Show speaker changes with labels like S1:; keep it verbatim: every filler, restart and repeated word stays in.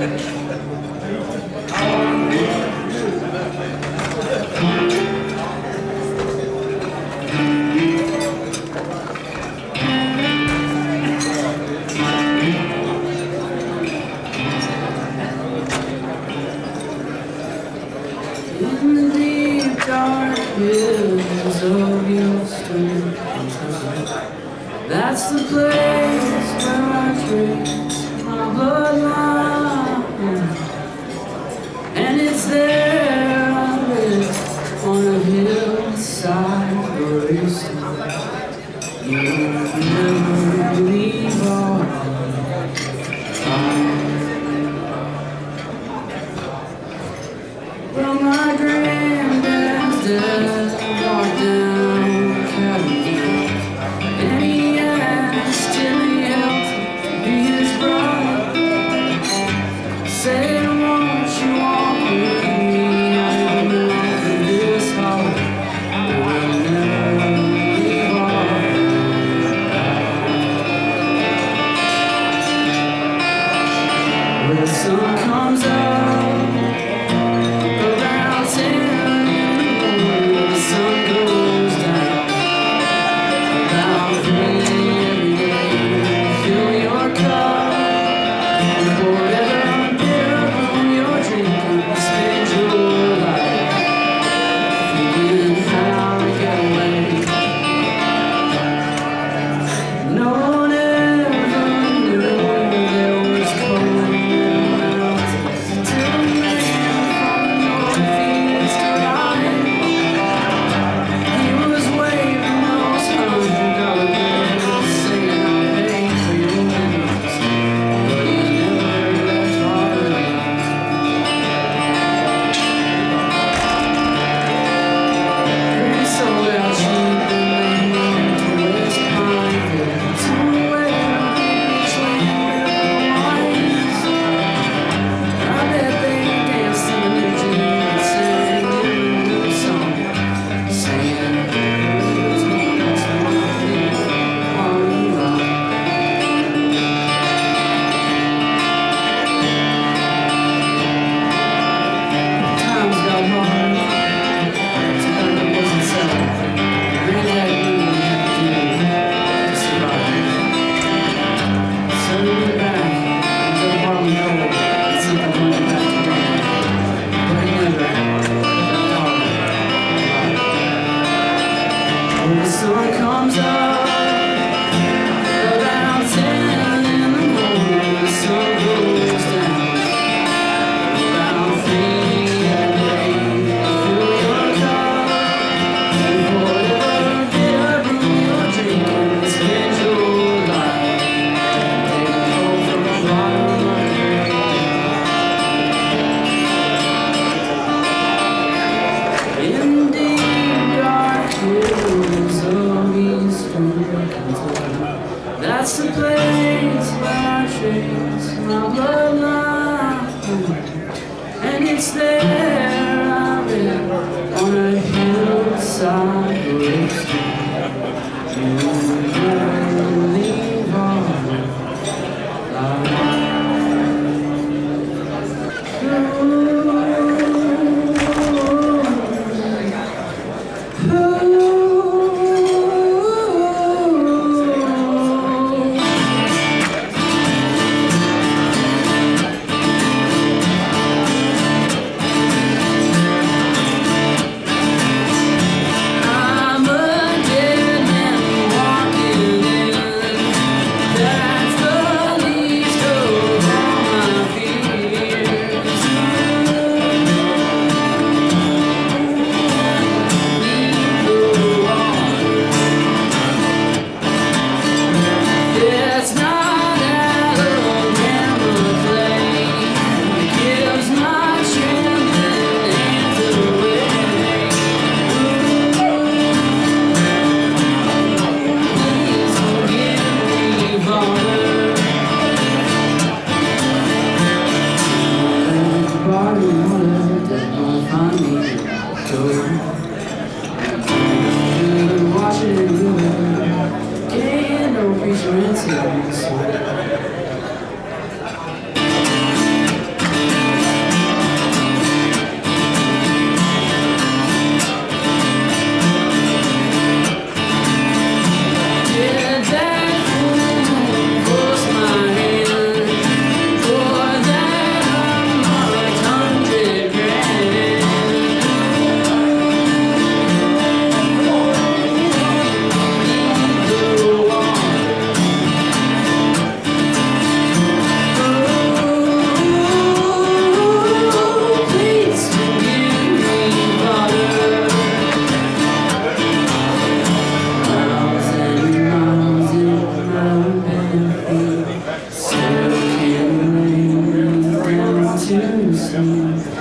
S1: That's the place where I trace my bloodline, and it's there I live on a hillside racing. You'll never leave our well, my granddad's dead, walked down California. The sun comes up around ten in the morning. The sun goes down about three every day. Fill your cup and whatever beer from your drinking. Spend your life thinking how to get away. No one ever knew there was cold. When the sun comes up around ten in the morning, the sun goes down around three at night. Fill your cup and whatever beer brew you're drinking, spend your life. Take a pull from the bottom of the grave. In deep dark hills of eastern Kentucky, that's the place where I trace my bloodline, and it's there I live on a hillside racing. You'll never leave our life. I'm a dead man sleep.